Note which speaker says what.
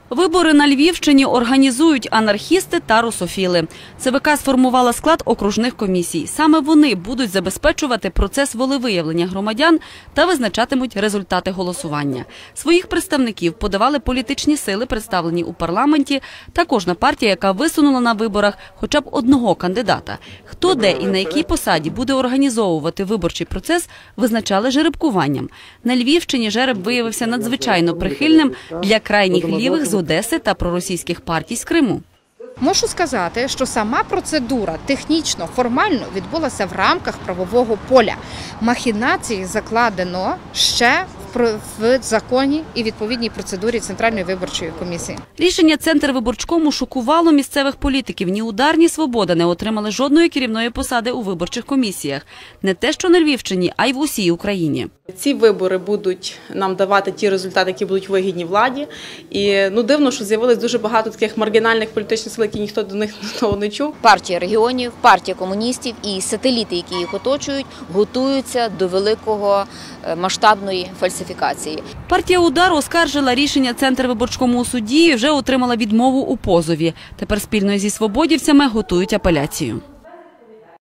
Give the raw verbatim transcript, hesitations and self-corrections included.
Speaker 1: Вибори на Львівщині організують анархісти та русофіли. ЦВК сформувала склад окружних комісій. Саме вони будуть забезпечувати процес волевиявлення громадян та визначатимуть результати голосування. Своїх представників подавали політичні сили, представлені у парламенті, та кожна партія, яка висунула на виборах хоча б одного кандидата. Хто де і на якій посаді буде організовувати виборчий процес, визначали жеребкуванням. На Львівщині жереб виявився надзвичайно прихильним для крайніх лівих з Одеси та проросійських партій з Криму.
Speaker 2: Можу сказати, що сама процедура технічно, формально відбулася в рамках правового поля. Махінації закладено ще в законі і відповідній процедурі Центральної виборчої комісії.
Speaker 1: Рішення Центрвиборчкому шокувало місцевих політиків. Ні «Удар», ні «Свобода» не отримали жодної керівної посади у виборчих комісіях. Не те, що на Львівщині, а й в усій Україні.
Speaker 3: Ці вибори будуть нам давати ті результати, які будуть вигідні владі. І ну, дивно, що з'явилось дуже багато таких маргінальних політичних сил, які ніхто до них того не чув.
Speaker 4: Партія регіонів, партія комуністів і сателіти, які їх оточують, готуються до великого масштабної фальсифікації.
Speaker 1: Партія «Удар» оскаржила рішення Центрвиборчкому у суді і вже отримала відмову у позові. Тепер спільно зі свободівцями готують апеляцію.